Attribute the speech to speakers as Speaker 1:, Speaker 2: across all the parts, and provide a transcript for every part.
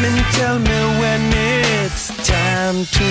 Speaker 1: and tell me when it's time to.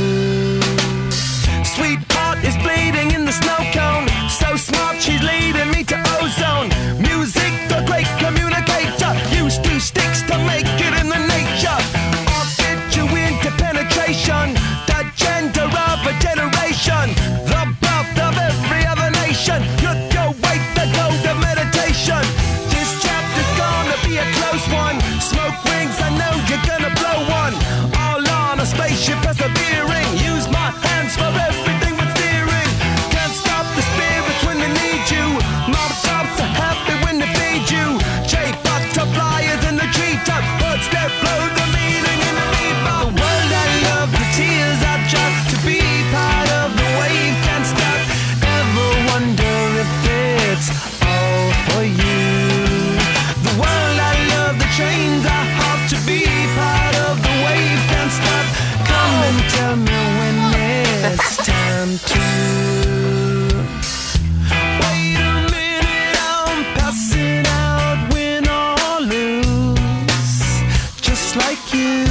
Speaker 1: Sweetheart is bleeding in the snow cone. So smart, she's leading me to ozone. Music, the great communicator. Used two sticks to make it in the nature. I'll get you into penetration. The gender of a generation. The birth of every other nation. Look your way to go to meditation. This chapter's gonna be a close one. Smoke rings, I know you're gonna blow one. All on a spaceship persevering. Use my hands for everything but steering. Can't stop the spirits when they need you. Mob tops are happy when they feed you. Jay butterflies in the treetop. Birds that blow the meaning in the leaf. The world I love, the tears I drop. To be part of the wave can't stop. Ever wonder if it's all for you? The world I love, the trains I hop. To be part of the wave can't stop. Come and tell me when it's time to. Wait a minute, I'm passing out, win or lose, just like you.